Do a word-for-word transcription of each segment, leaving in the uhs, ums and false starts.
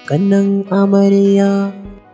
ƙannan amarya.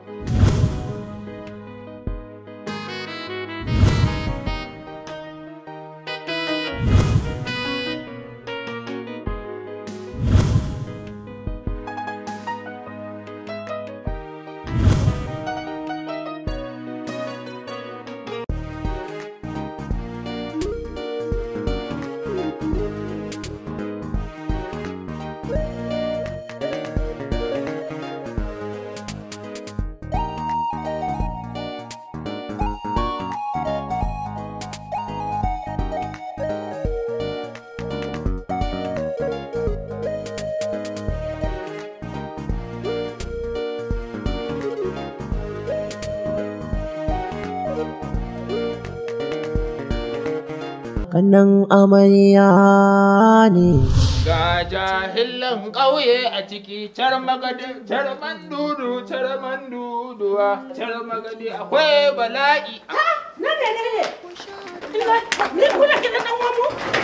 Ƙannan amarya ne. Ga jahillan ƙauye a ciki, car magadi, car mandudu, car manduduwa, car magadi akwai bala'i. Na ne ne ne. Ni kula ki da dan wamu.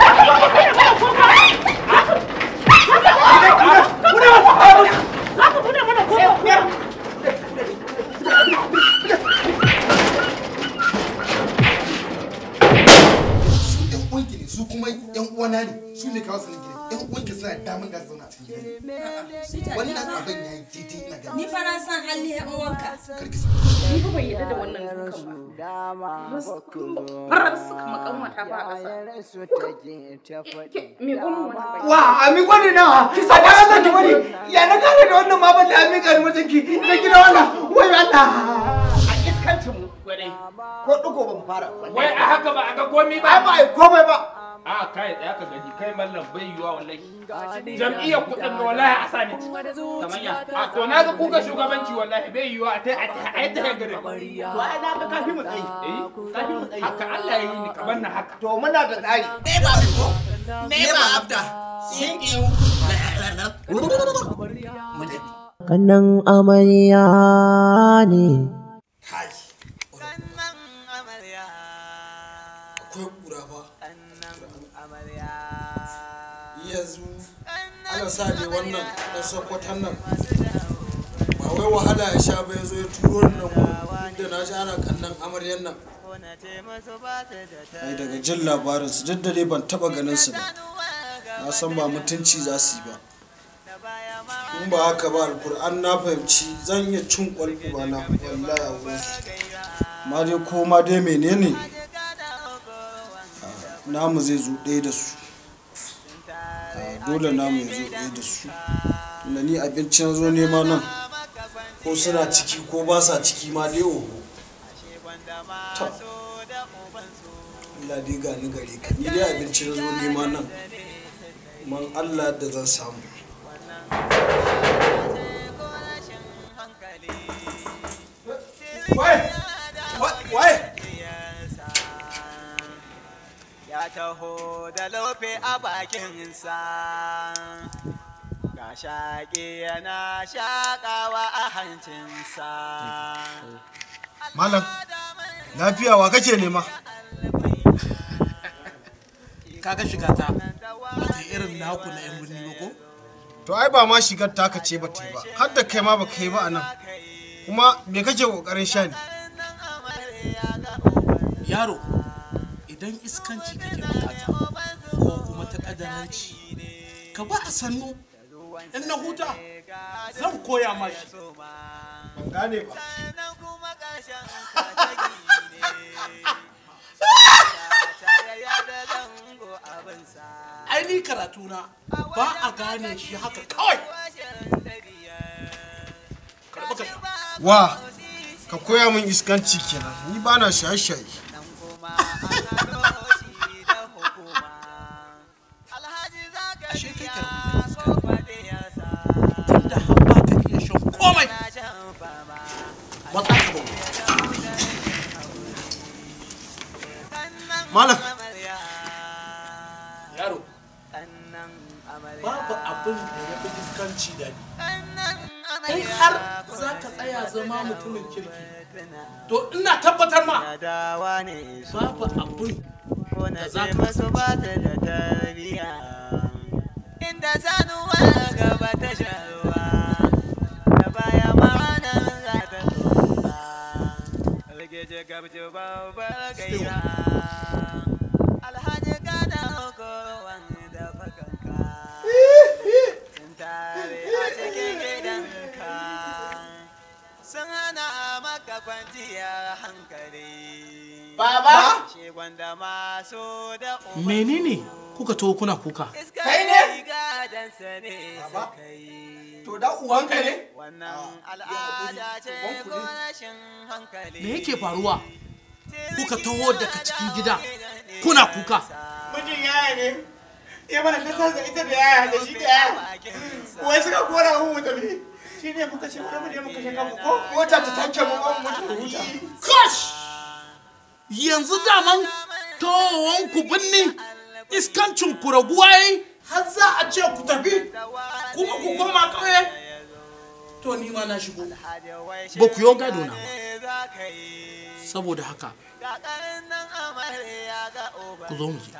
Za ku bude mana ko? Su kuma yan uwana ne, su ne kawo sanin gidan. Yan uwanki suna da damar da su zauna a cikin gidan. Wannan abin ya yi titi ina gani. Ni fa na san halin yan uwanka. Karki sa. Ni fa ban yadda da wannan dukan ba. Farar suka makanwata ba a ƙasa. Me gomu wannan bai? Wa, a mi gwani na. Ki sa da Allah ki bari. Ya na gane da wannan ma ban da mi kan mutunki. Da gida wannan. Wai Allah. A iskancin mu gwadai. Ko dugo ban fara. Wai a haka ba a ga komi ba. Ai ba ai komai ba. A kai tsaya ka gani kai mallam bai yiwa wallahi. Jam'iyyar kuɗin ga wallahi a sani kamanya. A to na ga kuka shugabanci wallahi bai yiwa a tai a ta gare. To ai na ga kafi mu tsayi. Eh Kafi mu tsayi. haka Allah ya yi ni kaban na haka. To muna da tsari. Me ba mi ko? Me ba abda? Sin kiyu. Ƙannan amarya ne. Kai. Akwai kura ba. Yanzu ana sa ne wannan ɗan sokotan nan ba wai wahala ya sha ba ya zo ya turo ni nan da na ji ana kallon amaryan nan. Ai daga jin labarinsu duk da dai ban taba ganin su ba, na san ba mutunci za su yi ba. In ba haka ba alkur'an na fahimci zan iya cin kwalfi ba na wallahi a wurin su. Ma dai ko ma dai menene namu zai zo ɗaya da su. Dole namu ya zo ɗaya da su. Tunda ni abincin zo nema nan ko suna ciki ko ba sa ciki ma dai oho. Ta Allah dai gani gare ka, ni dai abincin zo nema nan man Allah da zan samu. Wai! Wai! Ya taho da lofe a bakinsa, ga shaƙi yana shaƙawa a hancinsa. Malam, lafiya wa kake nema? Kaga shiga ta ta irin naku na yan birni ba ko? To ai ba ma shigar taka ce ba ta yi ba, har da kai ma ba kai ba a nan. Kuma me kake kokarin sha ne? Yaro, idan iskanci kake bukata ko kuma ta kadaranci, ka ba a sannu. In na huta zan koya ma shi. Ban gane ba. Ai ni karatuna ba a gane shi haka kawai. Karɓi ka sha. Wa, ka koya min iskanci kenan, ni ba na shaye-shaye. Ashe kai karɓi tunda har ba ka iya shan komai. Matsa ka ba. Malam, Yaro, babu abin da ya fi iskanci da ni. In har za ka tsaya zama mutumin kirki, to ina tabbatar ma babu abin da za ka inda sanuwa gaba ta sharuwa Alhaji gada ko wanda fakanka sun tare a cikin gidanka sun hana maka kwanciyar hankali. Baba? Shi gwanda masu da menene kuka to kuna kuka? Kai ne? Baba? To da uwanka ne? Wannan al'ada ce ko rashin hankali. Me yake faruwa? Kuka taho daga cikin gida kuna kuka? Mijin yaya ne? Ya mana kasar da ita da yaya da shi da yaya. Wai suka kora mu mu tafi. Shi ne muka ce wani mu je muka shiga mu ko wata ta tanke mu ko mu mutu huta. Kash! Yanzu daman towon ku binni iskancin ku raguwa yayi har za a ce ku tafi kuma ku koma ƙauye. To ni ma na shigo. Ba ku yo gado na ba. Saboda haka ku zo mu je.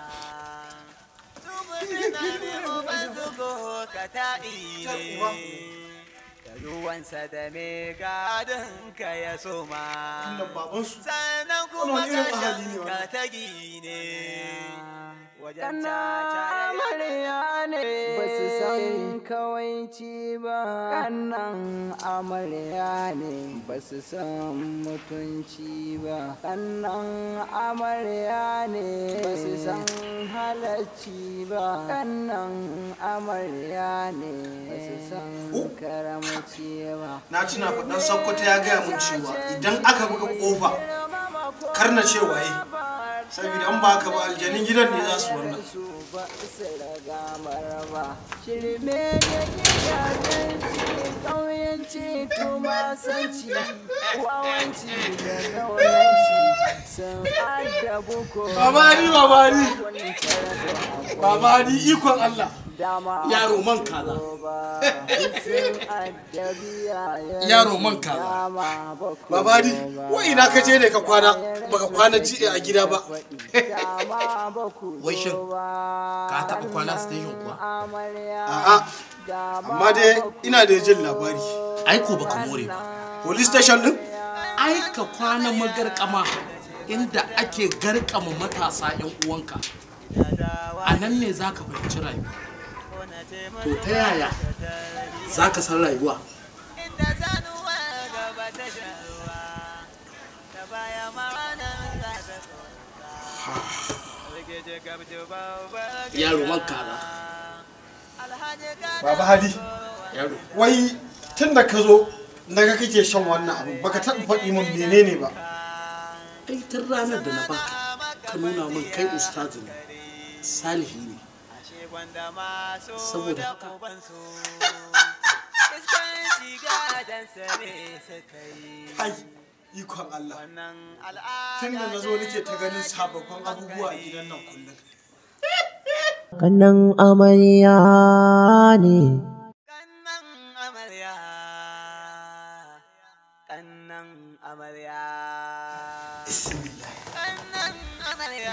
Ruwansa da me gadon ka ya soma. Wannan babansu. Sannan kuma ka ta gine. Wajen caca amarya ne ba su san kawaici ba. Kannan amarya ne ba su san mutunci ba. Kannan amarya ne ba su san halacci ba. Kannan amarya ne ba su san karamci ba. Na tuna faɗan Sokoto ya gaya mun cewa idan aka buga ƙofa kar na ce waye. Saboda an ba ka ba aljanin gidan ne za su wannan. Shirme da gidajenci, ƙauyenci, tumasanci, wawanci da ƙauyenci sun addabu ko. Babani, babani, babani ikon Allah. Yaro man kaza. Yaro man kaza. Babani, wai ina ka je ne ka kwana baka kwana ji a gida ba. Wai shin ka taɓa kwana station kuwa? A'a, amma dai ina da jin labari. Ai ko baka more ba. Police station din? Ai ka kwana magarkama inda ake garkama matasa 'yan uwanka. A nan ne za ka fahimci rayuwa. To ta yaya za ka san rayuwa? Yaro man kaza. Baba Hadi, Yaro. wai tun da ka zo naga kake shan wannan abu baka taɓa faɗi min menene ba. Ai tun ranar da na baka ka nuna min kai ustazi ne, salihi ne. Saboda haka ai ikon Allah tun da na zo nake ta ganin sababbin abubuwa a gidan nan kullum. Kannan amarya ne. Kannan amarya. Kannan amarya. Kannan amarya.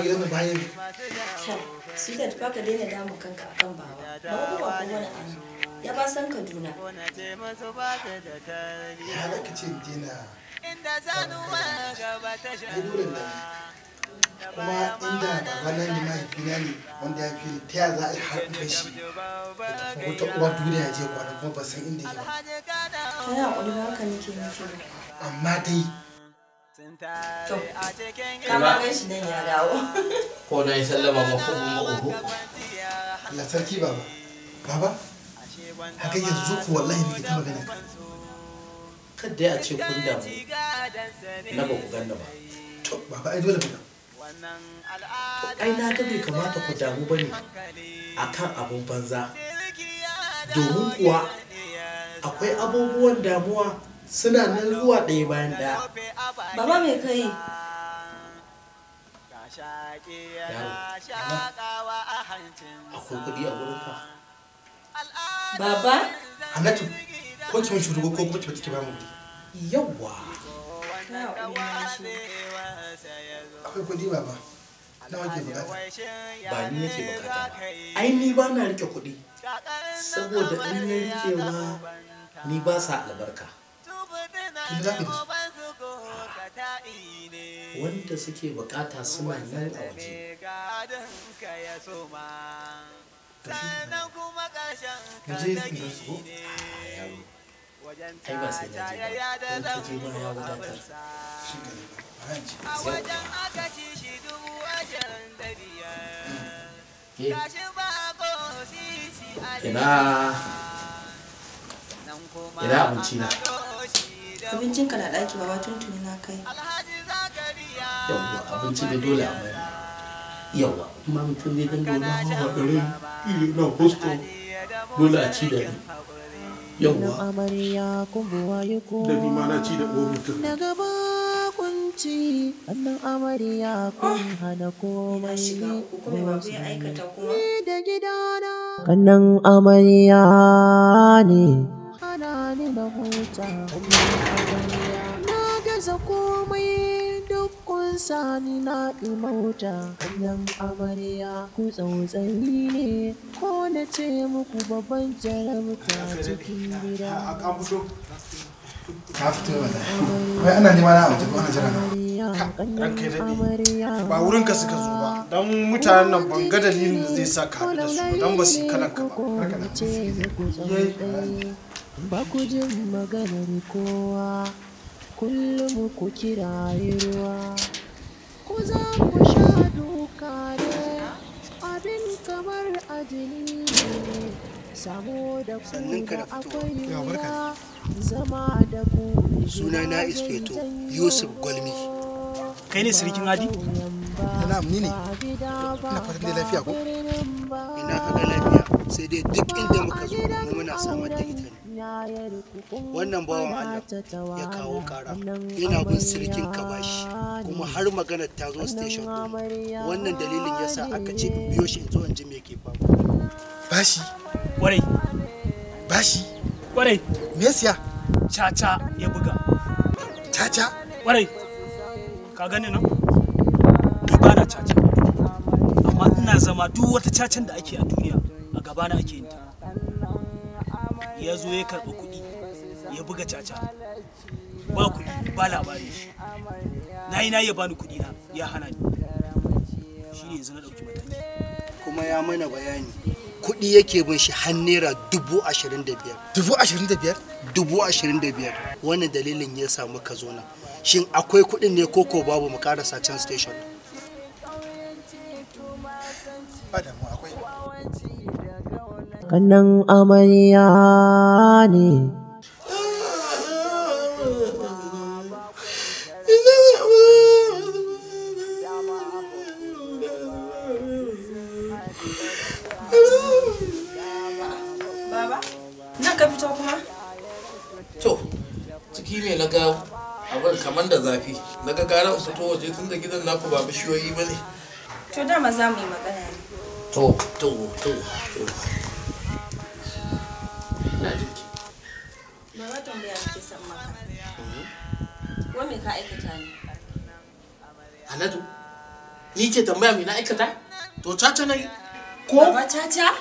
Su da tufa ka daina damun kanka a kan baba. Baba ba ko wani abu. Ya ba san Kaduna. Ya da kace dina. Inda zanuwa gaba ta shanuwa. Kuma inda babana ne mahaifina ne wanda ya fi ni ta yaya za a yi har in shi wata uwa duniya je kwana kuma ba san inda yake ba. Ta yi haƙuri ba haka nake nufi ba. Amma dai To, ka ma gan shi nan ya dawo. ko na yi sallama ma ko kuma uku. Allah sarki baba. Baba, haka yanzu ku wallahi ne ta magana ka. Kadda ya ce kun damu na ba ku ganna ba. To baba ai dole ba. Ai na ga bai kamata ku damu bane akan abun banza. Domin kuwa akwai abubuwan damuwa suna nan zuwa ɗaya bayan ɗaya. Baba me kai? Yaro, akwai kuɗi a wurinka? Baba? Hannatu, ko ki mun shurugo ko kuma ki ki ba mu. Yawwa. Akwai kuɗi baba. Nawa ke bukata? Ba ni nake bukata ba. Ai ni ba na rike kuɗi. Saboda in na rikewa ni ba sa albarka. Kin za ka da su? wanda suke bukata suna nan a waje. Muje ne su ai ba sai na je ba don ka je ma ya wadatar. ina ina abinci na. Abincin ka na ɗaki ba tuntuni na kai. Yawwa abinci da dole a bari. Yawwa kuma mutum zai dinga wani hawa da rai na husko dole a ci da ni. Yawwa da ni ma na ci da uwar mutum. Daga bakunci annan amarya kun hana komai da gidana. Kannan amarya ne hana ni na huta. Na gaza komai duk kun sani na imauta. Kannan amarya ku tsautsayi ne ko na ce muku babban jarabta cikin gida. Ka fito wala. Wai ana nema na abu ana jira na. Ranka ya daɗe ba wurin ka suka zo ba don mutanen nan ban ga dalilin da zai sa ka haɗu da su don ba su yi kalan ka ba. Ba ku jin maganar kowa kullum ku kiraye ruwa ku za ku sha duka ne abin kamar ajini ne saboda ku da akwai wuya zama da ku. Suna na Isfeto Yusuf Gwalmi. Kai ne sirikin Hadi? Na'am ni ne. Ina fatan dai lafiya ko? Ina kaga lafiya sai dai duk inda muka zo mu muna samar da ita ne. Wannan bawan Allah ya kawo kara yana bin sirikin ka bashi kuma har magana ta zo station din. Wannan dalilin yasa aka ce in biyo shi in zo in ji me ke faru. Bashi? Kwarai. Bashi? Kwarai. Me yasa? Caca ya buga. Caca? Kwarai. Ka gani nan? Ni ba na caca. Amma ina zama duk wata cacan da ake a duniya a gabana ake yin ta. Ya zo ya karɓi kuɗi ya buga caca. Ba kuɗi ba labari. Na yi na ya bani kuɗi na ya hana ni. Shi ne yanzu na ɗauki mataki. Kuma ya mana bayani kuɗi yake bin shi har naira dubu ashirin da biyar. Dubu ashirin da biyar? Dubu ashirin da biyar. Wannan dalilin ya samu ka zo nan. Shin akwai kuɗin ne koko babu mu karasa can station? Kannan amarya ne. Baba, nan ka fito kuma? To, ciki ne na ga abin kamar da zafi. Na ga gara su to waje tun da gidan naku ba bishiyoyi ba ne. To dama za mu yi magana ne. To, to, to, to. Na jinki. Baba tambaya nake son maka. Wa me ka aikata ne? Haladu, ni ke tambaya me na aikata? To caca na yi. Ko? Baba caca?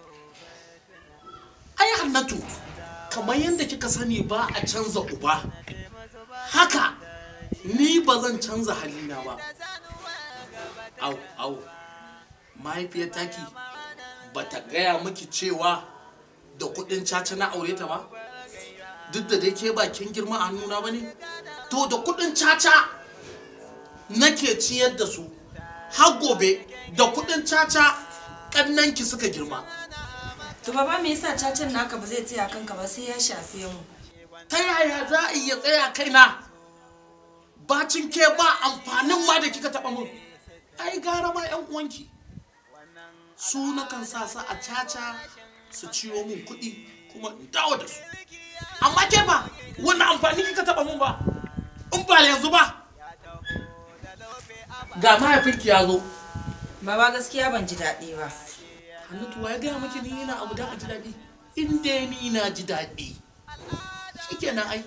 Ai Hannatu, kamar yadda kika sani ba a canza uba. Haka ni ba zan canza halina ba. Au, au. Mahaifiyar taki ba ta gaya miki cewa da kudin caca na aure ta ba? Duk da dai ke bakin girma a hannuna ba ne? To da kudin caca nake ciyar da su. Har gobe da kudin caca kannanki suka girma. To baba me yasa cacan naka ba zai tsaya kanka ba sai ya shafe mu? Ta yaya za a iya tsaya kaina? Bacin ke ba amfanin ma da kika taɓa mun. Ai gara ma yan uwanki. Su na kan sa su a caca su ciwo mun kuɗi kuma in dawo da su. Amma ke ba wani amfani kika taɓa mun ba? In ba yanzu ba. Ga mahaifinki ya zo. Baba gaskiya ban ji daɗi ba. Hannatu ya gaya maki ni ina abu don a ji daɗi. In dai ni na ji daɗi. Shikenan ai.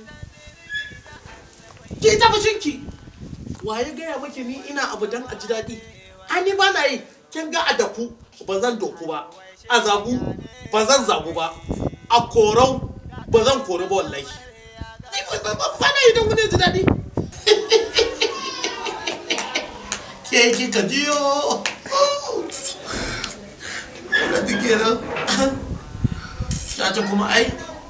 Ki ta fushinki. Wa ya gaya maki ni ina abu don a ji daɗi. Ani ba na yi. Kin ga a daku ba zan doku ba. A zagu ba zan zagu ba. A korau ba zan kori ba wallahi. Ba na yi don wani ji daɗi. ke kika jiyo da take nan ta kuma ai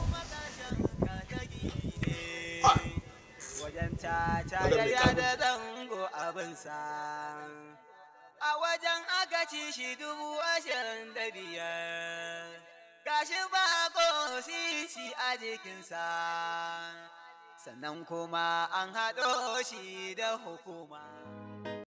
da zango abinsa a wajen aka ci shi dubu ashirin da biyar gashi ba ko sisi a jikinsa sannan kuma an haɗo shi da hukuma.